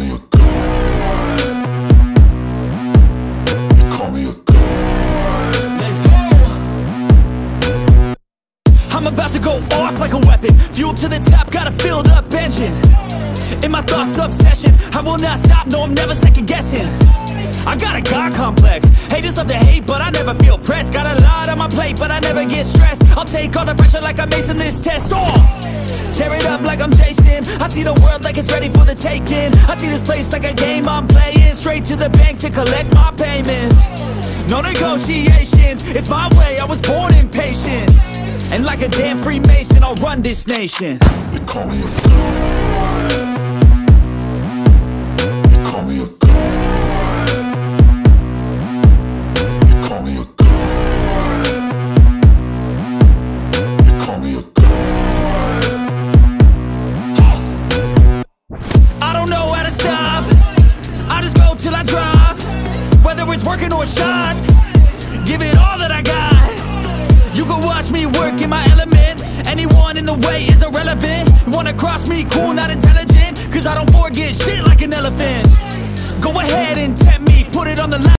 me a god. You call me a god. Let's go. I'm about to go off like a weapon. Fuel to the top, got a filled up engine. In my thoughts, obsession, I will not stop, no, I'm never second guessing. I got a God complex. Haters love to hate, but I never feel pressed. Got a lot on my plate, but I never get stressed. I'll take all the pressure like I'm acing this test. Tear it up like I'm Jason. I see the world like it's ready for the taking. I see this place like a game I'm playing. Straight to the bank to collect my payments. No negotiations, it's my way, I was born impatient. And like a damn Freemason, I'll run this nation. You call me a god. You call me a god. You call me a god. You call me a god. I don't know how to stop, I just go till I drop. Whether it's working or shots, give it all that I got. You can watch me work in my element. Anyone in the way is irrelevant. You wanna cross me, cool, not intelligent, cause I don't forget shit like an elephant. Go ahead and tempt me, put it on the line.